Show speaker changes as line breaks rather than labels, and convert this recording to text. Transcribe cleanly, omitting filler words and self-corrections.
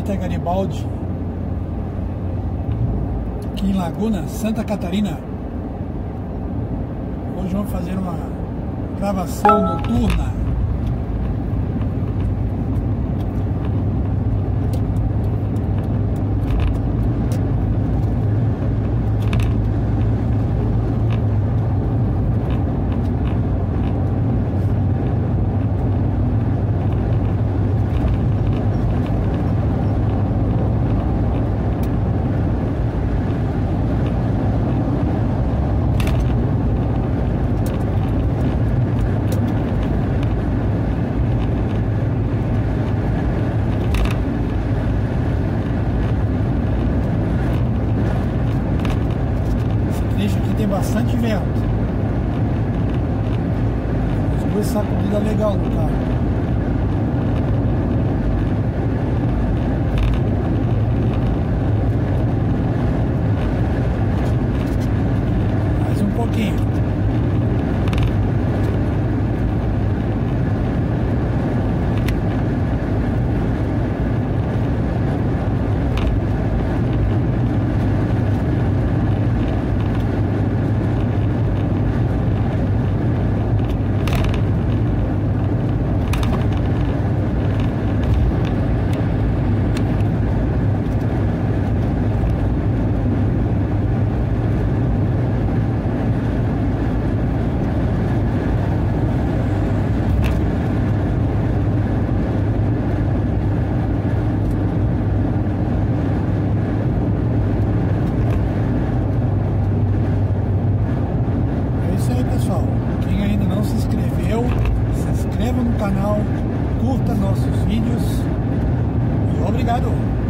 Walter Garibaldi, aqui em Laguna, Santa Catarina. Hoje vamos fazer uma gravação noturna. Aqui tem bastante vento. As duas sacudidas legal no carro. Mais um pouquinho. Pessoal, quem ainda não se inscreveu, se inscreva no canal, curta nossos vídeos e obrigado!